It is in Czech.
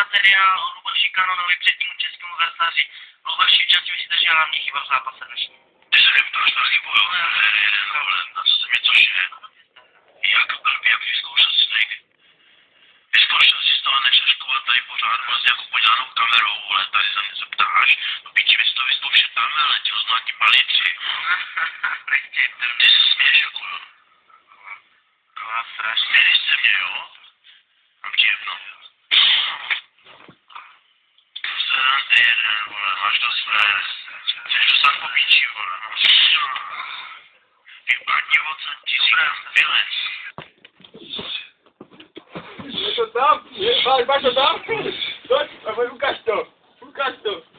materiál o Luboši Kanonovi přednímu českému versaři. Luboši, v čem si myslíte, že je hlavní chyba v zápase dnešní? Ty se neptáš na chybu, jo? Na co se mě to je? Jak blbý, jak vyzkoušel si Snake? Vyzkoušel si z toho nečaškovat tady pořád vlastně jako podělanou kamerou, vole, tady za mě se ptáš. No píči, vy si to vyzkoušet tam, vole, ti ho zná ti palitři. Ty se směješ jako, jo? No, strašně. Směješ se mě, jo? Mám ti jedno. Ty jeden, vole, máš dost frajer. Chceš dostat po píči, vole, no. Vypadni odsaď, ti říkám, pilec. Je to tam? Máš to tam? Pojď, ukáž to.